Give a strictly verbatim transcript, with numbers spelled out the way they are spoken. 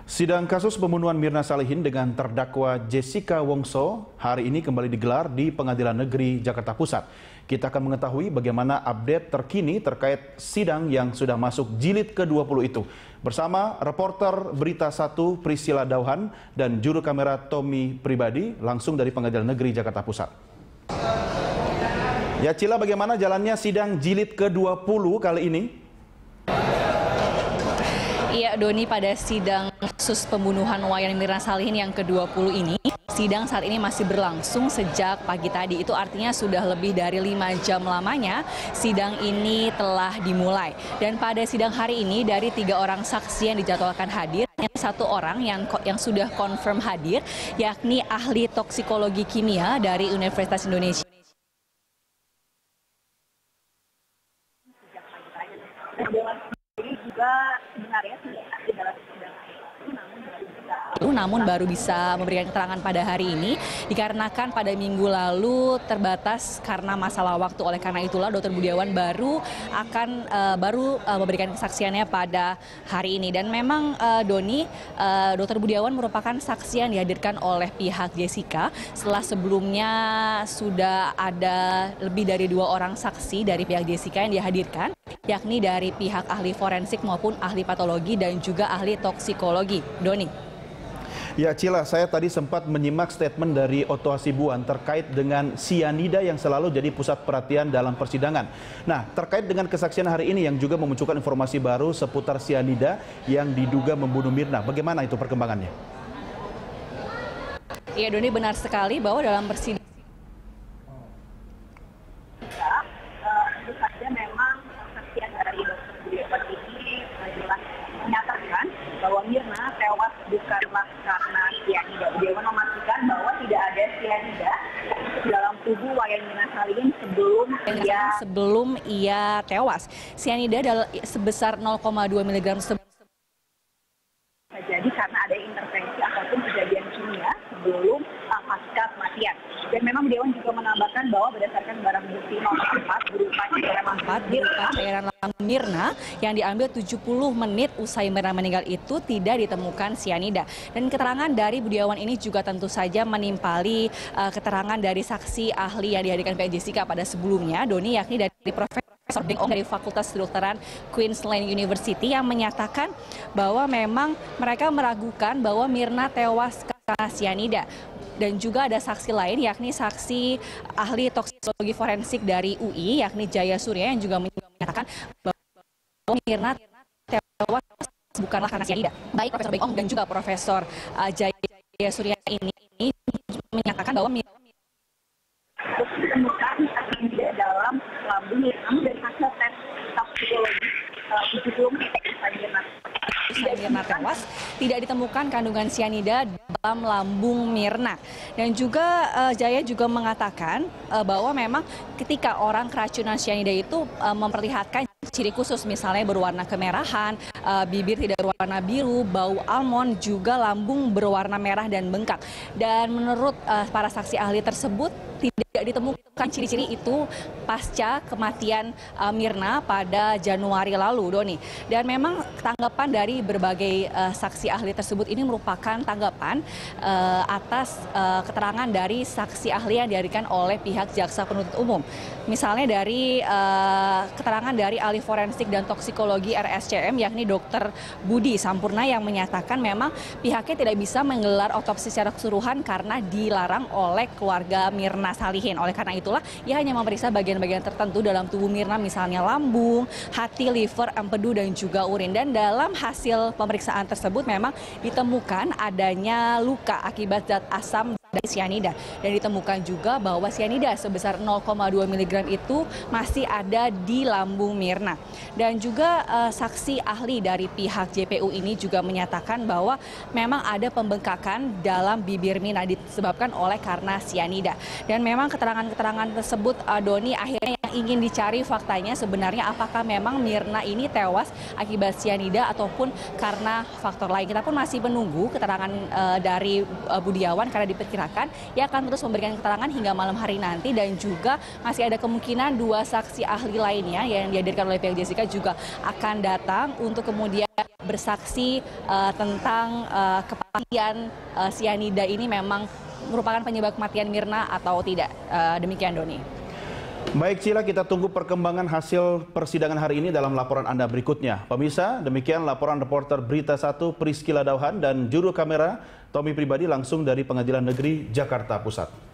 Sidang kasus pembunuhan Mirna Salihin dengan terdakwa Jessica Wongso hari ini kembali digelar di Pengadilan Negeri Jakarta Pusat. Kita akan mengetahui bagaimana update terkini terkait sidang yang sudah masuk jilid ke dua puluh itu. Bersama reporter Berita Satu Priscilla Dauhan dan juru kamera Tommy Pribadi langsung dari Pengadilan Negeri Jakarta Pusat. Ya Cila, bagaimana jalannya sidang jilid ke dua puluh kali ini? Iya Doni, pada sidang kasus pembunuhan Wayan Mirna Salihin yang ke dua puluh ini, sidang saat ini masih berlangsung sejak pagi tadi. Itu artinya sudah lebih dari lima jam lamanya sidang ini telah dimulai. Dan pada sidang hari ini dari tiga orang saksi yang dijadwalkan hadir, hanya satu orang yang yang sudah confirm hadir, yakni ahli toksikologi kimia dari Universitas Indonesia. Ini juga sebenarnya sudah ada dalam persidangan itu, namun baru bisa memberikan keterangan pada hari ini dikarenakan pada minggu lalu terbatas karena masalah waktu. Oleh karena itulah Dokter Budiawan baru akan uh, baru uh, memberikan kesaksiannya pada hari ini. Dan memang uh, Doni, uh, Dokter Budiawan merupakan saksi yang dihadirkan oleh pihak Jessica setelah sebelumnya sudah ada lebih dari dua orang saksi dari pihak Jessica yang dihadirkan, yakni dari pihak ahli forensik maupun ahli patologi dan juga ahli toksikologi. Doni. Ya Cila, saya tadi sempat menyimak statement dari Otto Hasibuan terkait dengan sianida yang selalu jadi pusat perhatian dalam persidangan. Nah, terkait dengan kesaksian hari ini yang juga memunculkan informasi baru seputar sianida yang diduga membunuh Mirna. Bagaimana itu perkembangannya? Iya Doni, benar sekali bahwa dalam persidangan tentu saja memang kesaksian dari Dokter Budiawan ini jelas menyatakan bahwa Mirna tewas bukanlah karena sianida. Budiawan memastikan bahwa tidak ada sianida dalam tubuh Wayan Mirna Salihin sebelum ia sebelum ia tewas. Sianida sebesar nol koma dua miligram terjadi karena ada intervensi ataupun kejadian kimia sebelum uh, pasca kematian. Dan memang Budiawan juga menambahkan bahwa berdasarkan barang bukti nomor empat berupa cairan lambung berupa cairan lambung Mirna yang diambil tujuh puluh menit usai Mirna meninggal itu tidak ditemukan sianida. Dan keterangan dari Budiawan ini juga tentu saja menimpali uh, keterangan dari saksi ahli yang dihadirkan pihak Jessica pada sebelumnya, Doni, yakni dari Profesor Deng Ong dari Fakultas Kedokteran Queensland University yang menyatakan bahwa memang mereka meragukan bahwa Mirna tewas karena sianida. Dan juga ada saksi lain, yakni saksi ahli toksikologi forensik dari U I, yakni Jaya Surya, yang juga menyatakan bahwa Mirna tewas bukanlah karena sianida. Baik Profesor Deng Ong dan juga Profesor uh, Jaya Surya ini, ini menyatakan bahwa Mirna ditemukan sianida dalam lambung Mirna dan hasil tes toksikologi tujuh puluh menit usai Mirna Mirna tewas tidak ditemukan kandungan sianida dalam lambung Mirna. Dan juga uh, Jaya juga mengatakan uh, bahwa memang ketika orang keracunan sianida itu uh, memperlihatkan ciri khusus, misalnya berwarna kemerahan, uh, bibir tidak berwarna biru, bau almond, juga lambung berwarna merah dan bengkak. Dan menurut uh, para saksi ahli tersebut tidak ditemukan ciri-ciri itu pasca kematian uh, Mirna pada Januari lalu, Doni. Dan memang tanggapan dari berbagai uh, saksi ahli tersebut ini merupakan tanggapan uh, atas uh, keterangan dari saksi ahli yang dihadirkan oleh pihak jaksa penuntut umum. Misalnya dari uh, keterangan dari ahli forensik dan toksikologi R S C M, yakni Dokter Budi Sampurna, yang menyatakan memang pihaknya tidak bisa menggelar otopsi secara keseluruhan karena dilarang oleh keluarga Mirna Salihin. Oleh karena itulah ia hanya memeriksa bagian-bagian tertentu dalam tubuh Mirna, misalnya lambung, hati, liver, empedu, dan juga urin. Dan dalam hasil pemeriksaan tersebut memang ditemukan adanya luka akibat zat asam dari sianida. Dan ditemukan juga bahwa sianida sebesar nol koma dua miligram itu masih ada di lambung Mirna. Dan juga uh, saksi ahli dari pihak J P U ini juga menyatakan bahwa memang ada pembengkakan dalam bibir Mirna disebabkan oleh karena sianida. Dan memang keterangan-keterangan tersebut, uh, Doni, akhirnya yang ingin dicari faktanya sebenarnya apakah memang Mirna ini tewas akibat sianida ataupun karena faktor lain. Kita pun masih menunggu keterangan uh, dari uh, Budiawan karena diperkirakan diperkirakan ia akan terus memberikan keterangan hingga malam hari nanti, dan juga masih ada kemungkinan dua saksi ahli lainnya yang dihadirkan oleh pihak Jessica juga akan datang untuk kemudian bersaksi uh, tentang uh, kepastian uh, sianida ini memang merupakan penyebab kematian Mirna atau tidak. Uh, demikian, Doni. Baik Cila, kita tunggu perkembangan hasil persidangan hari ini dalam laporan Anda berikutnya. Pemirsa, demikian laporan reporter Berita Satu Priscila Dauhan dan juru kamera Tommy Pribadi langsung dari Pengadilan Negeri Jakarta Pusat.